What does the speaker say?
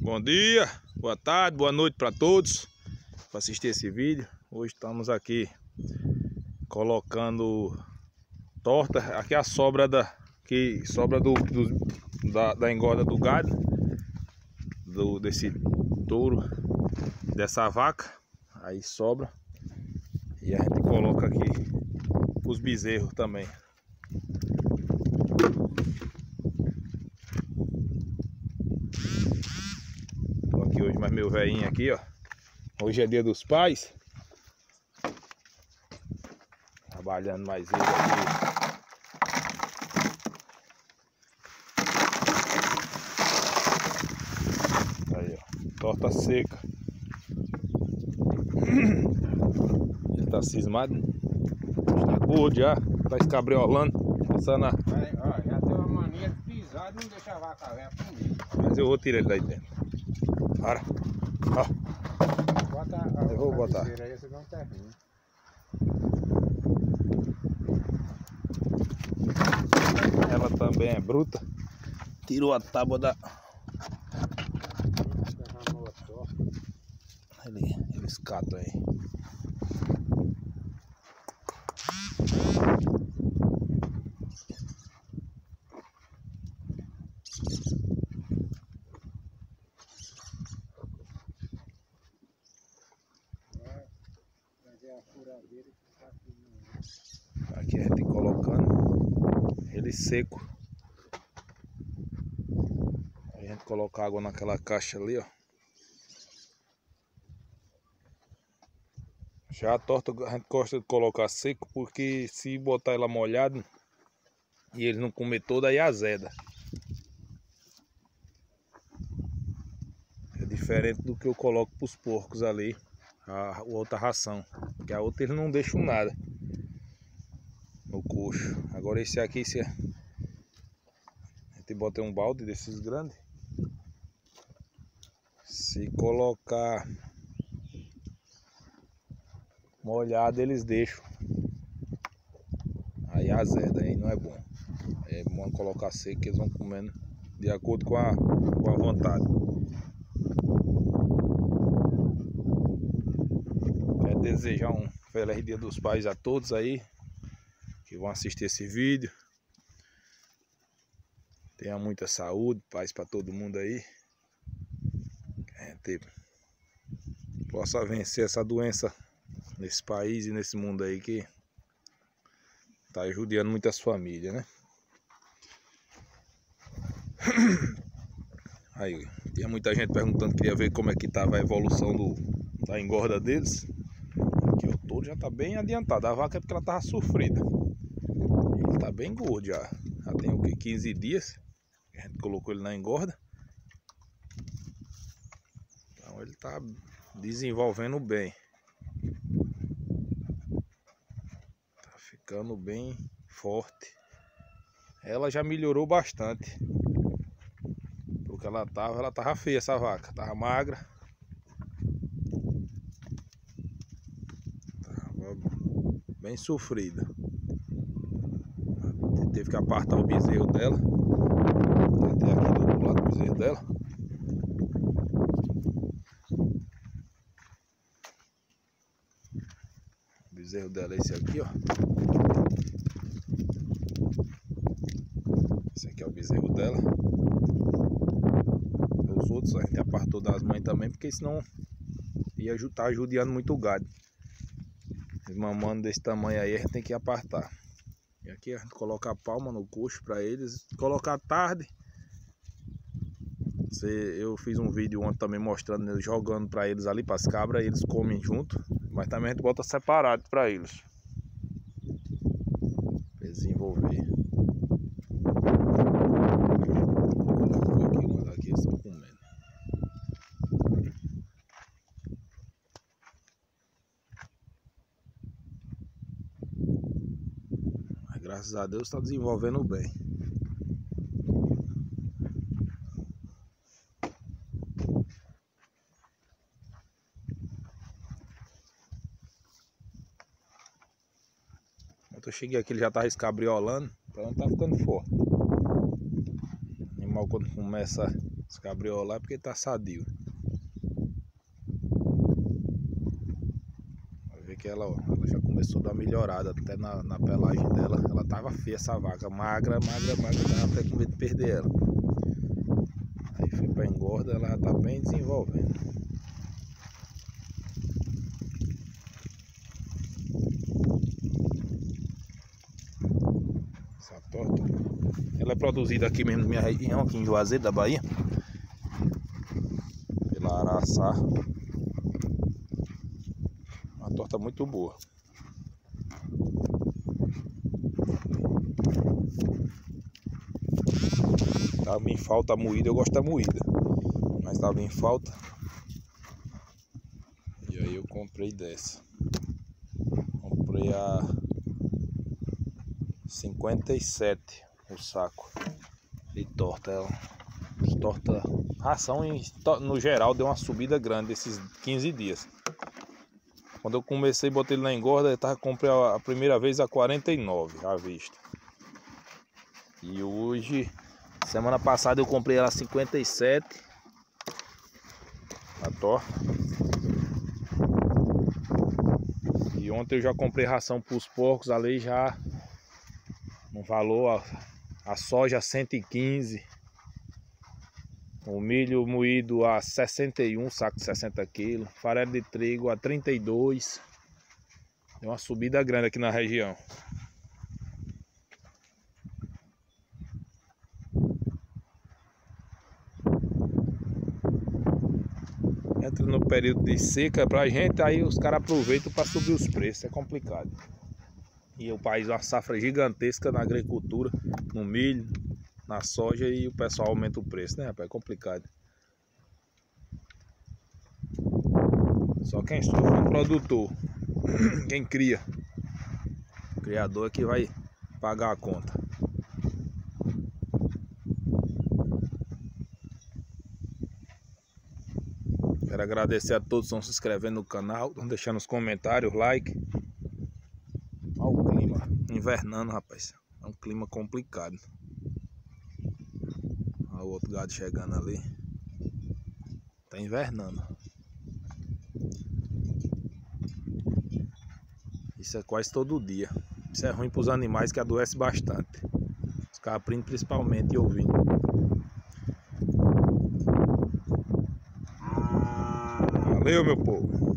Bom dia, boa tarde, boa noite para todos para assistir esse vídeo. Hoje estamos aqui colocando torta. Aqui é a sobra da engorda do gado, desse touro, dessa vaca. Aí sobra e a gente coloca aqui os bezerros também. Tô aqui hoje mais meu velhinho aqui, ó. Hoje é dia dos pais. Trabalhando mais ele aqui. Aí, ó, torta seca. Ele tá cismado. Tá gordo já. Tá escabriolando. Passando a... Já tem uma mania de pisar e não deixar a vaca velha comigo. Mas eu vou tirar ele daí dentro. Para. Ó. Bota Eu vou botar. Aí, você não termina. Ela também é bruta. Tirou a tábua da... Eles catam aí. Aqui a gente colocando ele seco. A gente coloca água naquela caixa ali, ó. Já a torta a gente gosta de colocar seco, porque se botar ela molhada e eles não comer toda, aí azeda. É diferente do que eu coloco para os porcos ali, a outra ração, que a outra eles não deixam nada no coxo. Agora esse aqui, a gente bota um balde desses grandes. Se colocar molhado eles deixam, aí azeda, aí não é bom. É bom colocar seco, que eles vão comendo de acordo com a vontade. Quero desejar um feliz Dia dos Pais a todos aí que vão assistir esse vídeo. Tenha muita saúde, paz para todo mundo aí. Que a gente possa vencer essa doença nesse país e nesse mundo aí que tá ajudando muitas famílias, né? Aí, tinha muita gente perguntando, queria ver como é que tava a evolução da engorda deles. Aqui o touro já tá bem adiantado. A vaca é porque ela tava sofrida. Ele tá bem gordo já. Já tem o que? 15 dias que a gente colocou ele na engorda. Então ele tá desenvolvendo bem. Tá ficando bem forte. Ela já melhorou bastante. Porque ela tava feia, essa vaca. Tava magra. Tava bem sofrida. Teve que apartar o bezerro dela. Tem aqui do outro lado do bezerro dela. O bezerro dela é esse aqui, ó. Esse aqui é o bezerro dela. Os outros a gente apartou das mães também, porque senão ia estar judiando muito o gado. Eles mamando desse tamanho aí, a gente tem que apartar. E aqui a gente coloca a palma no coxo para eles. Colocar tarde. Eu fiz um vídeo ontem também mostrando eles jogando para eles ali, para as cabras, e eles comem junto. Mas também a gente bota separado para eles. Para desenvolver. Aqui, mas aqui eles estão comendo. Mas graças a Deus está desenvolvendo bem. Eu cheguei aqui, ele já estava escabriolando, então tá ficando forte. O animal quando começa Esse cabriolar é porque tá sadio. Vai ver que ela, ó, ela já começou a dar melhorada até na pelagem dela. Ela tava feia essa vaca, magra, tava até com medo de perder ela. Aí foi pra engorda, ela já tá bem desenvolvendo. Essa torta, ela é produzida aqui mesmo na minha região, aqui em Juazeiro da Bahia, pela Araçá. Uma torta muito boa. Tava em falta a moída, eu gosto da moída, mas tava em falta. E aí eu comprei dessa. Comprei a 57 o saco de torta. Torta, ração no geral deu uma subida grande esses 15 dias. Quando eu comecei, botei ele na engorda, eu comprei a primeira vez a 49 à vista. E hoje, semana passada eu comprei ela a 57 a torta. E ontem eu já comprei ração para os porcos ali já no valor, a soja a 115, o milho moído a 61, saco de 60 kg, farelo de trigo a 32. Deu uma subida grande aqui na região. Entra no período de seca pra gente, aí os caras aproveitam para subir os preços, é complicado. E o país uma safra gigantesca na agricultura, no milho, na soja, e o pessoal aumenta o preço, né, rapaz? É complicado. Só quem sofre é o produtor, quem cria. O criador é que vai pagar a conta. Quero agradecer a todos que estão se inscrevendo no canal, estão deixando os comentários, like. Olha o clima, invernando, rapaz. É um clima complicado. Olha o outro gado chegando ali. Tá invernando. Isso é quase todo dia. Isso é ruim para os animais, que adoecem bastante. Os caprinos principalmente, ouvindo. Valeu, meu povo.